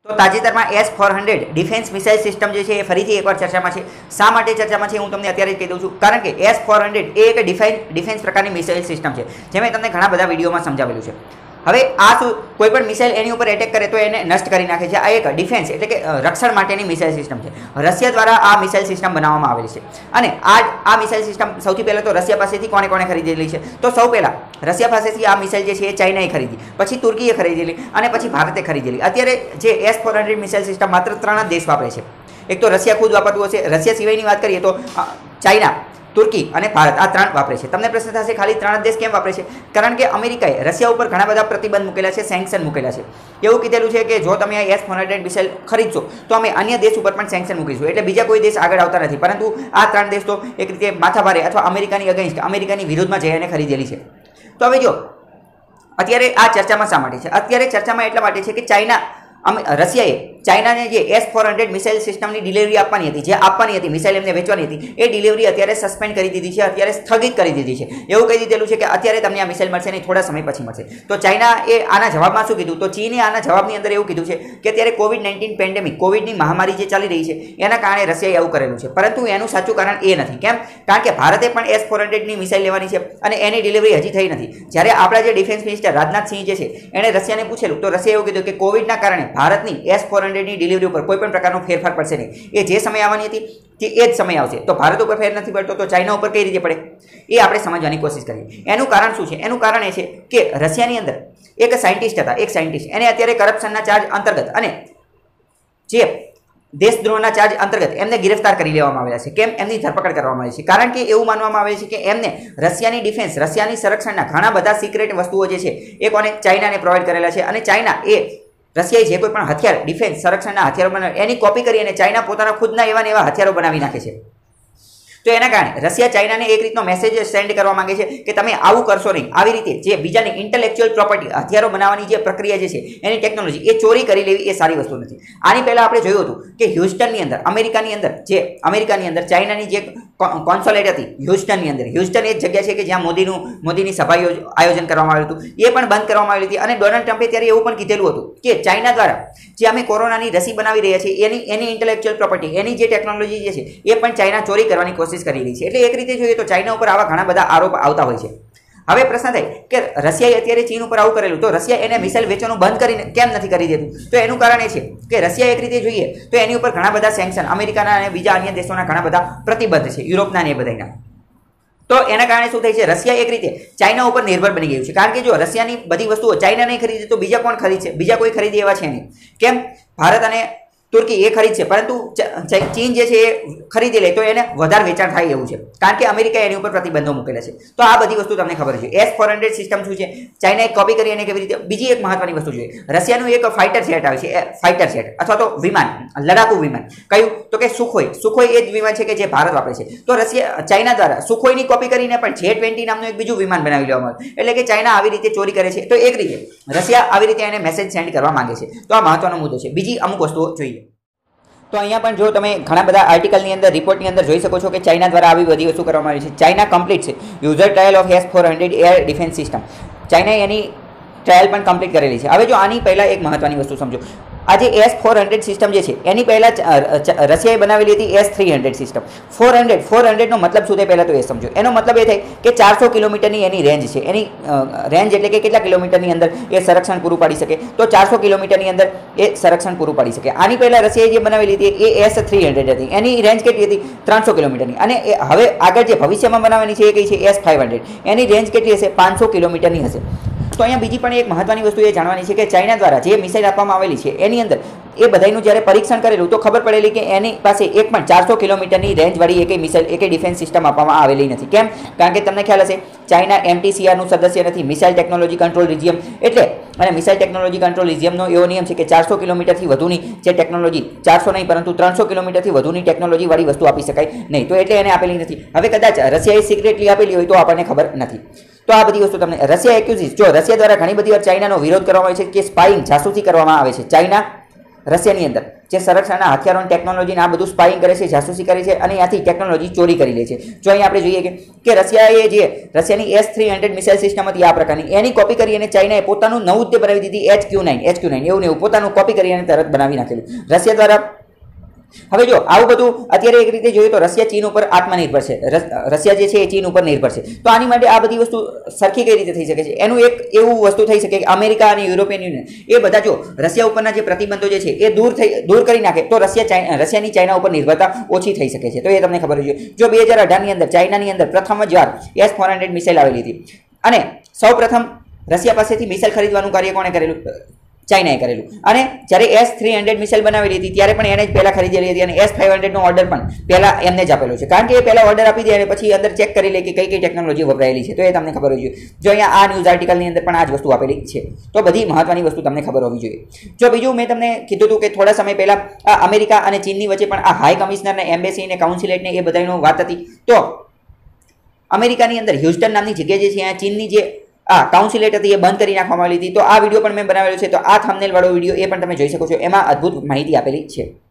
તો તાજેતરમાં S-400 defence missile system જે છે એ ફરીથી એકવાર ચર્ચામાં છે. શા માટે ચર્ચામાં છે હું તમને અત્યારે જ કહી દઉં છું. કારણ કે S-400 એ એક ડિફેન્સ પ્રકારની મિસાઇલ સિસ્ટમ છે, જે મેં તમને ઘણા બધા વિડીયોમાં સમજાવેલું છે. હવે આ શું, કોઈ પણ મિસાઇલ એની ઉપર એટેક કરે તો એને નષ્ટ કરી નાખે છે. આ એક ડિફેન્સ એટલે કે રક્ષણ માટેની મિસાઇલ સિસ્ટમ છે. રશિયા દ્વારા આ મિસાઇલ સિસ્ટમ બનાવવામાં આવેલી છે. અને આ મિસાઇલ સિસ્ટમ સૌથી પહેલાં તો રશિયા પાસેથી કોણે ખરીદેલી છે? તો સૌ પહેલાં રશિયા પાસેથી આ મિસાઇલ જે છે એ ચાઇનાએ ખરીદી, પછી તુર્કીએ ખરીદેલી અને પછી ભારતે ખરીદેલી. અત્યારે જે S-400 મિસાઇલ સિસ્ટમ માત્ર 3 જ દેશ વાપરે છે. એક તો રશિયા ખુદ વાપરતું હશે, રશિયા સિવાયની વાત કરીએ તો ચાઇના, તુર્કી અને ભારત, આ 3 વાપરે છે. તમને પ્રશ્ન થશે ખાલી 3 દેશ કેમ વાપરે છે? કારણ કે અમેરિકાએ રશિયા ઉપર ઘણા બધા પ્રતિબંધ મૂકેલા છે, સેન્કશન મૂકેલા છે. એવું કીધેલું છે કે જો તમે આ S-400 મિસાઇલ ખરીદશો તો અમે અન્ય દેશ ઉપર પણ સેન્કશન મૂકીશું. એટલે બીજા કોઈ દેશ આગળ આવતા નથી, પરંતુ આ 3 દેશ તો એક રીતે માથાભારે અથવા અમેરિકાની અગેન્સ્ટ, અમેરિકાની વિરુદ્ધમાં જઈને ખરીદેલી છે. તો હવે જો અત્યારે આ ચર્ચામાં શા માટે છે? અત્યારે ચર્ચામાં એટલા માટે છે કે રશિયાએ ચાઇનાને જે S-400 મિસાઇલ સિસ્ટમની ડિલિવરી આપવાની હતી, જે આપવાની હતી, મિસાઇલ એમને વેચવાની હતી, એ ડિલિવરી અત્યારે સસ્પેન્ડ કરી દીધી છે, અત્યારે સ્થગિત કરી દીધી છે. એવું કહી દીધેલું છે કે અત્યારે તમને આ મિસાઇલ મળશે નહીં, થોડા સમય પછી મળશે. તો ચાઇનાએ આના જવાબમાં શું કીધું? તો ચીને આના જવાબની અંદર એવું કીધું છે કે અત્યારે COVID-19 પેન્ડેમિક, કોવિડની મહામારી જે ચાલી રહી છે એના કારણે રશિયાએ આવું કરેલું છે. પરંતુ એનું સાચું કારણ એ નથી. કેમ? કારણ કે ભારતે પણ S-400ની મિસાઇલ લેવાની છે અને એની ડિલિવરી હજી થઈ નથી. જ્યારે આપણા જે ડિફેન્સ મિનિસ્ટર રાજનાથ સિંહ જે છે એણે રશિયાને પૂછેલું, તો રશિયાએ એવું કીધું કે કોવિડના કારણે ભારતની S-400ની ડિલિવરી ઉપર કોઈ પણ પ્રકારનો ફેરફાર પડશે નહીં. એ જે સમય આવવાની હતી તે એ જ સમય આવશે. તો ભારત ઉપર ફેર નથી પડતો તો ચાઇના ઉપર કઈ રીતે પડે? એ આપણે સમજવાની કોશિશ કરીએ. એનું કારણ શું છે? એનું કારણ એ છે કે રશિયાની અંદર એક સાયન્ટિસ્ટ હતા, એક સાયન્ટિસ્ટ, એને અત્યારે કરપ્શનના ચાર્જ અંતર્ગત અને જે દેશદ્રોહના ચાર્જ અંતર્ગત એમને ગિરફ્તાર કરી લેવામાં આવેલા છે. કેમ? એમની ધરપકડ કરવામાં આવી છે. કારણ કે એવું માનવામાં આવે છે કે એમને રશિયાની ડિફેન્સ, રશિયાની સંરક્ષણના ઘણા બધા સિક્રેટ વસ્તુઓ જે છે એ કોને? ચાઇનાને પ્રોવાઈડ કરેલા છે. અને ચાઇના એ રશિયાએ જે કોઈ પણ હથિયાર, ડિફેન્સ સંરક્ષણના હથિયારો બનાવે એની કોપી કરી અને ચાઇના પોતાના ખુદના એવા હથિયારો બનાવી નાખે છે. તો એના કારણે રશિયા ચાઇનાને એક રીતનો મેસેજ સેન્ડ કરવા માંગે છે કે તમે આવું કરશો નહીં. આવી રીતે જે બીજાની ઇન્ટેલેક્ચ્યુઅલ પ્રોપર્ટી, હથિયારો બનાવવાની જે પ્રક્રિયા જે છે એની ટેકનોલોજી, એ ચોરી કરી લેવી એ સારી વસ્તુ નથી. આની પહેલા આપણે જોયું હતું કે હ્યુસ્ટનની અંદર, અમેરિકાની અંદર ચાઇનાની જે કોન્સોલેટ હતી હ્યુસ્ટનની અંદર, હ્યુસ્ટન એ જ જગ્યા છે કે જ્યાં મોદીની સભા આયોજન કરવામાં આવ્યું હતું, એ પણ બંધ કરવામાં આવી હતી. અને ડોનાલ્ડ ટ્રમ્પે ત્યારે એવું પણ કીધેલું હતું કે ચાઇના દ્વારા જે અમે કોરોનાની રસી બનાવી રહ્યા છીએ એની ઇન્ટેલેક્ચ્યુઅલ પ્રોપર્ટી, એની જે ટેકનોલોજી જે છે એ પણ ચાઇના ચોરી કરવાની કોશિશ કરી રહી છે. એટલે એક રીતે જોઈએ તો ચાઇના ઉપર આવા ઘણા બધા આરોપ આવતા હોય છે. હવે પ્રશ્ન થાય કે રશિયાએ અત્યારે ચીન ઉપર આવું કરેલું, તો રશિયા એને મિસાઇલ વેચવાનું બંધ કરીને કેમ નથી કરી દેતું? તો એનું કારણ એ છે કે રશિયા એક રીતે જોઈએ તો એની ઉપર ઘણા બધા સેન્કશન, અમેરિકાના અને બીજા અન્ય દેશોના ઘણા બધા પ્રતિબંધ છે, યુરોપના ને એ બધાના. તો એના કારણે શું થાય છે? રશિયા એક રીતે ચાઇના ઉપર નિર્ભર બની ગયું છે. કારણ કે જો રશિયાની બધી વસ્તુઓ ચાઇના નહીં ખરીદે તો બીજા કોણ ખરીદશે? બીજા કોઈ ખરીદે એવા છે નહીં. કેમ? ભારત અને તુર્કી એ ખરીદશે, પરંતુ ચીન જે છે એ ખરીદી લે તો એને વધારે વેચાણ થાય એવું છે. કારણ કે અમેરિકાએ એની ઉપર પ્રતિબંધો મૂકેલા છે. તો આ બધી વસ્તુ તમને ખબર છે. S-400 સિસ્ટમ શું છે? ચાઇનાએ કોપી કરી અને કેવી રીતે? બીજી એક મહત્વની વસ્તુ જોઈએ, રશિયાનું એક ફાઇટર જેટ આવે છે, ફાઇટર જેટ અથવા તો વિમાન, લડાકુ વિમાન. કયું? તો કે સુખોઈ એ જ વિમાન છે કે જે ભારત વાપરે છે. તો ચાઇના દ્વારા સુખોઈની કોપી કરીને પણ J-20 નામનું એક બીજું વિમાન બનાવી લેવામાં આવ્યું. એટલે કે ચાઇના આવી રીતે ચોરી કરે છે. તો એક રીતે રશિયા આવી રીતે એને મેસેજ સેન્ડ કરવા માંગે છે. તો આ મહત્વનો મુદ્દો છે. બીજી અમુક વસ્તુઓ જોઈએ. તો અહીંયા પણ જો તમે ઘણા બધા આર્ટિકલની અંદર, રિપોર્ટની અંદર જોઈ શકો છો કે ચાઇના દ્વારા આવી બધી વસ્તુ કરવામાં આવી છે. ચાઇના કમ્પ્લીટ છે user trial of S-400 air defence system. ચાઇનાએ એની ટ્રાયલ પણ કમ્પ્લીટ કરેલી છે. હવે જો આની પહેલાં એક મહત્વની વસ્તુ સમજો, આ જે S-400 સિસ્ટમ જે છે એની પહેલાં રશિયાએ બનાવેલી હતી S-300 સિસ્ટમ. 400નો મતલબ શું થાય પહેલાં તો એ સમજો. એનો મતલબ એ થાય કે 400 કિલોમીટરની એની રેન્જ છે. એની રેન્જ એટલે કે કેટલા કિલોમીટરની અંદર એ સંરક્ષણ પૂરું પાડી શકે? તો 400 કિલોમીટરની અંદર એ સંરક્ષણ પૂરું પાડી શકે. આની પહેલાં રશિયાએ જે બનાવેલી હતી એ S-300 હતી. એની રેન્જ કેટલી હતી? 300 કિલોમીટરની. અને હવે આગળ જે ભવિષ્યમાં બનાવવાની છે એ કઈ છે? S-500. એની રેન્જ કેટલી હશે? 500 કિલોમીટરની હશે. તો અહીંયા બીજી પણ એક મહત્વની વસ્તુ એ જાણવાની છે કે ચાઇના દ્વારા જે મિસાઇલ આપવામાં આવેલી છે એની અંદર એ બધાનું જ્યારે પરીક્ષણ કરેલું તો ખબર પડેલી કે એની પાસે એક પણ 400 કિલોમીટરની રેન્જવાળી એકેય મિસાઇલ, એકેય ડિફેન્સ સિસ્ટમ આપવામાં આવેલી નથી. કેમ? કારણ કે તમને ખ્યાલ હશે ચાઇના MTCRનું સદસ્ય નથી, મિસાઇલ ટેકનોલોજી કંટ્રોલ રિજિયમ. એટલે અને મિસાઇલ ટેકનોલોજી કંટ્રોલ રિજિયમનો એવો નિયમ છે કે 400 કિલોમીટરથી વધુની જે ટેકનોલોજી, 400 નહીં પરંતુ 300 કિલોમીટરથી વધુની ટેકનોલોજીવાળી વસ્તુ આપી શકાય નહીં. તો એટલે એને આપેલી નથી. હવે કદાચ રશિયાએ સિક્રેટલી આપેલી હોય તો આપણને ખબર નથી. તો આ બધી વસ્તુ તમને રશિયા એક્યુઝિસ, જો રશિયા દ્વારા ઘણી બધી વાર ચાઇનાનો વિરોધ કરવામાં આવે છે કે સ્પાઇંગ, જાસૂસી કરવામાં આવે છે. ચાઇના રશિયાની અંદર જે સંરક્ષણના હથિયારો અને ટેકનોલોજીને આ બધું સ્પાઇંગ કરે છે, જાસૂસી કરે છે અને ત્યાંથી ટેકનોલોજી ચોરી કરી લે છે. જો અહીં આપણે જોઈએ કે રશિયાએ જે રશિયાની S-300 મિસાઇલ સિસ્ટમ હતી આ પ્રકારની, એની કોપી કરી અને ચાઇનાએ પોતાનું નવું જ બનાવી દીધી HQ-9 એવું પોતાનું કોપી કરી અને તરત બનાવી નાખેલું રશિયા દ્વારા. હવે જો આવું બધું અત્યારે એક રીતે જોઈએ તો રશિયા ચીન ઉપર આત્મનિર્ભર છે, રશિયા જે છે એ ચીન ઉપર નિર્ભર છે. તો આની માટે આ બધી વસ્તુ સરખી કઈ રીતે થઈ શકે છે? એનું એક એવું વસ્તુ થઈ શકે કે અમેરિકા અને યુરોપિયન યુનિયન એ બધા જો રશિયા ઉપરના જે પ્રતિબંધો જે છે એ દૂર કરી નાખે તો રશિયાની ચાઇના ઉપર નિર્ભરતા ઓછી થઈ શકે છે. તો એ તમને ખબર જોઈએ. જો 2018ની અંદર ચાઇનાની અંદર પ્રથમ જ વાર S-400 મિસાઇલ આવેલી હતી અને સૌ પ્રથમ રશિયા પાસેથી મિસાઇલ ખરીદવાનું કાર્ય કોણે કરેલું? ચાઇનાએ કરેલું. અને જ્યારે S-300 મિસાઇલ બનાવેલી હતી ત્યારે પણ એને જ પહેલાં ખરીદેલી હતી અને S-500 નો ઓર્ડર પણ પહેલાં એમને જ આપેલો છે, કારણ કે એ પહેલાં ઓર્ડર આપી દે અને પછી અંદર ચેક કરી લે કે કઈ કઈ ટેકનોલોજી વપરાયેલી છે. તો એ તમને ખબર હોવી જોઈએ. જો અહીંયા આ ન્યૂઝ આર્ટિકલની અંદર પણ આ જ વસ્તુ આપેલી છે. તો બધી મહત્વની વસ્તુ તમને ખબર હોવી જોઈએ. જો બીજું મેં તમને કીધું હતું કે થોડા સમય પહેલાં આ અમેરિકા અને ચીનની વચ્ચે પણ આ હાઈ કમિશનર ને એમ્બેસી અને કાઉન્સિલેટને એ બધાનો વાત હતી. તો અમેરિકાની અંદર હ્યુસ્ટન નામની જગ્યા જે છે અહીંયા ચીનની જે કાઉન્સિલેટ હતી એ બંધ કરી નાખવામાં આવી હતી. તો આ વિડીયો પણ મેં બનાવેલો છે. તો આ થંબનેલ વાળો વિડીયો એ પણ તમે જોઈ શકો છો. એમાં અદ્ભુત માહિતી આપેલી છે.